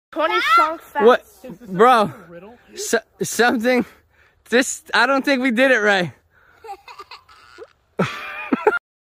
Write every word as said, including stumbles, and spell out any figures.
twenty shunk facts. What, bro? So, something. This I don't think we did it right.